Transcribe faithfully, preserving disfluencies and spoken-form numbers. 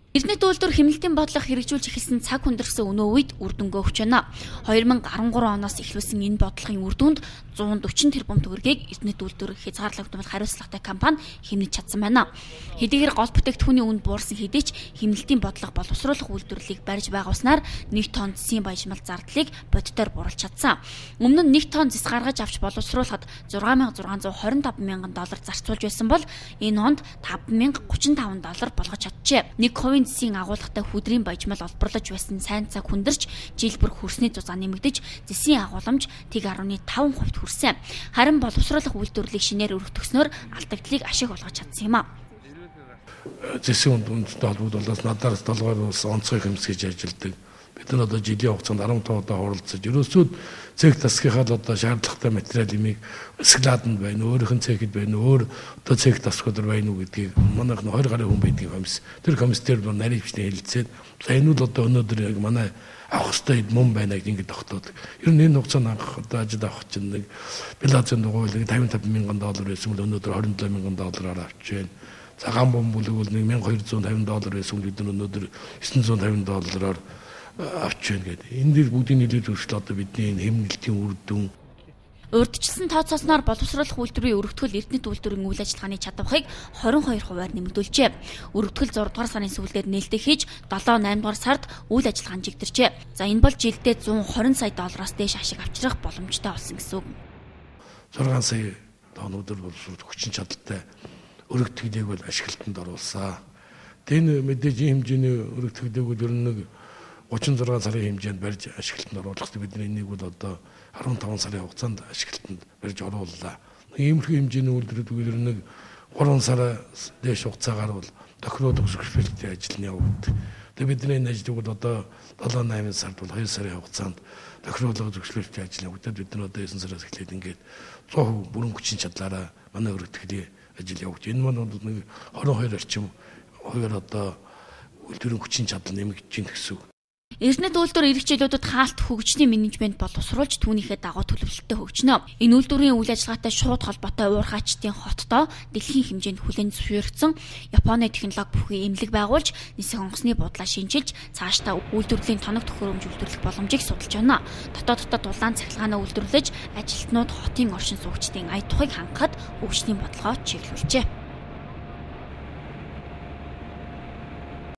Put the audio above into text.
Эрдэнэт үйлдвэр хэмнэлтийн бодлого хэрэгжүүлж эхэлсэн цаг хүндэрсэн өнөө үед үр дүнгээ өгч байна. две тысяча двадцать три оноос эхлүүлсэн энэ бодлогын үр дүнд one forty тэрбум төгрөгийг Эрдэнэт үйлдвэр хязгаарлагдмал хариуцлагатай компани хэмнэж чадсан байна. Хэдийгээр гол бүтээгдэхүүний үнд буурсан хэдий ч хэмнэлтийн бодлого боловсруулах үйлдвэрлэлийг барьж байгуулснаар нэг тонн зэсийн баяжмал зардлыг бодитоор буруулж чадсан. Өмнө нь нэг тонн зэс гаргаж авч боловсруулахад six thousand six hundred twenty-five мянган доллар зарцуулж байсан бол энэ онд five thousand thirty-five доллар болгож чаджээ. Нэг хувийн зэсийн агуулгатай хүдрийн баяжмал олборлож байсан сайн цаг хүндэрч жил бүр хөрсний зузаан нэмэгдэж зэсийн агууламж тэг ten percent хүрсэн. Харин боловсруулах үйлдвэрлэлийг шинээр өргөтгснөөр алдагдлыг ашиг болгож чадсан юм а. Зэсийн үндтэй холбогдуулаад надаас долгоор ус онцгой хэмсгэж ажилладаг. Бид нар одоо жилийн хугацаанд fifteen удаа хуралцаж ерөөсөө цэг тасгийнхаа л одоо шаардлагатай материал имийг Складанд байна, өөрийнх нь цэгэд байна, өөр одоо цэг тасгууд байна уу гэдгийг манайх twenty гаруй хүн байдгийг хэмс. Тэр комиссээр нарийн хвчний хэлэлцээд за энэ бол одоо өнөөдөр яг манай авах хөстэй мөн байна гэдэг ингэж тогтоод. Ер нь энэ хугацаанд анх одоо ажил авах чинь нэг Белазын дугуйлыг fifty-five мянган доллар байсан бол өнөөдөр twenty-seven мянган доллараар авч байна. Цагаан бомб бүлэг бол twelve two fifty доллар байсан бид нар өнөөдөр nine hundred fifty доллараар авч байна гэдэг. Энэ дэр бүгдийн нийлээд өөрчлөлт одоо бидний энэ хэмнэлтийн үр дүн. Урдчилсан тооцоосноор боловсруулах үйлдвэрийн өргөтгөл Эрдэнэт үйлдвэрийн үйл ажиллагааны чадварыг twenty-two хувиар нэмэгдүүлжээ. Өргөтгөл six дугаар сарын сүүлдээр нээлттэй хийж seven eight дугаар сард үйл ажиллагаанд жигдэрчээ. За энэ бол жилдээ one hundred сая доллароос дээш ашиг авчрах боломжтой болсон гэсэн үг. six сая тонн өдөр боловсруулах хүчин чадалтай өргөтгөлийг бол ашиглалтанд оруулсан. Тэн мэдээж хэмжээний өргөтгөлийг бол ер нь нэг thirty-six сарын хэмжээнд барьж ашиглалтанд оруулах. Бидний энийг бол одоо fifteen сарын хугацаанд ашиглалтанд барьж орууллаа. Иймэрхүү хэмжээний үйлдвэрүүд үгээр нэг three сараас дээш хугацаагаар бол тохируулах зөвшөөрлөлтийн ажил нь явагдав. Тэгээ бидний энэ ажлыг бол одоо seven eight сард бол two сарын хугацаанд тохируулах зөвшөөрлөлтийн ажил явагдаад бид нар одоо nine сараас эхлээд ингээд one hundred percent бүрэн хүчин чадлаараа манай өргөтгөлийн ажил явагдав. Энэ маань бол нэг twenty-two орчим хувиар одоо үйлдвэрийн хүчин чадал нэмэгдэж байна гэсэн үг. Эрдэнэт үйлдвэр ирэх жилүүдэд хаалт хөгжлийн менежмент боловсруулж түүнийхээ дагуу төлөвлөлтөд хөгжнө. Энэ үйлдвэрийн үйл ажиллагаатай шууд холбоотой уурхайчдын хоттоо дэлхийн хэмжээнд хүлээн зөвшөөрөгдсөн Японы технологи бүхий эмнэлэг байгуулж нисэх онгоцны буудлаа шинжилж цаашдаа үйлдвэрлэлийн тоног төхөөрөмж үйлдвэрлэх боломжийг судалж байна. Дотооддоо дулаан цахилгаанаа үйлдвэрлэж ажилтнууд хотын оршин суугчдын ая тухыг хангахад хөгжлийн бодлогоо чиглүүлжээ.